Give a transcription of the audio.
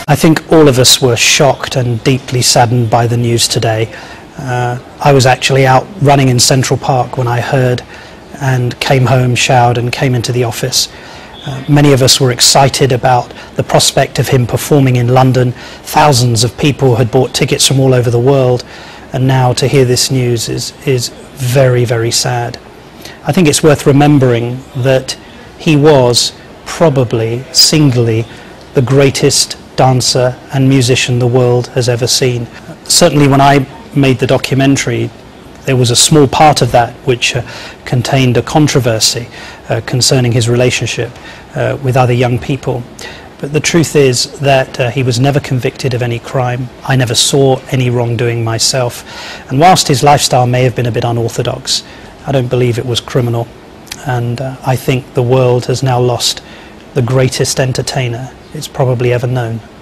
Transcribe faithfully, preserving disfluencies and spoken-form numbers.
I think all of us were shocked and deeply saddened by the news today. Uh, I was actually out running in Central Park when I heard, and came home, showered and came into the office. Uh, many of us were excited about the prospect of him performing in London. Thousands of people had bought tickets from all over the world, and now to hear this news is, is very, very sad. I think it's worth remembering that he was probably singly the greatest dancer and musician the world has ever seen. Certainly when I made the documentary, there was a small part of that which uh, contained a controversy uh, concerning his relationship uh, with other young people. But the truth is that uh, he was never convicted of any crime. I never saw any wrongdoing myself. And whilst his lifestyle may have been a bit unorthodox, I don't believe it was criminal. And uh, I think the world has now lost the greatest entertainer it's probably ever known.